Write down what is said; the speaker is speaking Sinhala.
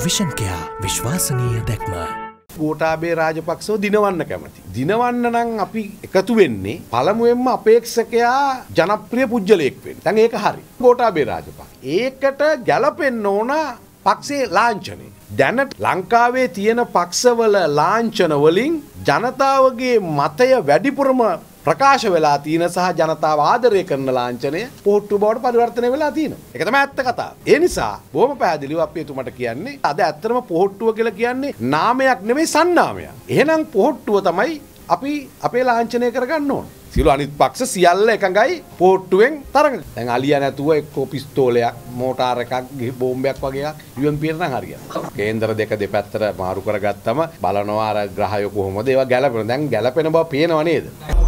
විෂන් කෙයා විශ්වාසනීය දැක්ම. ගෝඨාභය රාජපක්ෂව දිනවන්න කැමති. දිනවන්න නම් අපි එකතු වෙන්නේ පළමුවෙන්ම අපේක්ෂකයා ජනප්‍රිය පුජ්‍යලයක් වෙන්න. දැන් ඒක හරි. ගෝඨාභය රාජපක්ෂ. ඒකට ගැලපෙන්න ඕන පක්ෂේ ලාංඡනේ. දැනට ලංකාවේ තියෙන පක්ෂවල ලාංඡන වලින් ජනතාවගේ මතය වැඩිපුරම ප්‍රකාශ වෙලා තියෙන සහ ජනතාව ආදරය කරන ලාංඡනය පොහොට්ටුව බවට පරිවර්තනය වෙලා තියෙනවා. ඒක තමයි ඇත්ත කතාව. ඒ නිසා බොහොම පැහැදිලිව අපි එතුමට කියන්නේ අද ඇත්තටම පොහොට්ටුව කියලා කියන්නේ නාමයක් නෙමෙයි සන්නාමයක්. එහෙනම් පොහොට්ටුව තමයි අපි අපේ ලාංඡනය කරගන්න ඕන. සියලු අනිත් පක්ෂ සියල්ල එකඟයි පොහොට්ටුවෙන් තරඟ. දැන් අලියා නැතුව එක්ක පිස්තෝලයක්, මෝටාර් එකක්, බෝම්බයක් වගේ එකක් UMP එකට නම් හරියනවා. කේන්දර දෙක දෙපැත්තට මාරු කරගත්තම බලනවා අර ග්‍රහය කොහොමද ඒවා ගැලපෙන. දැන් ගැලපෙන බව පේනව නේද?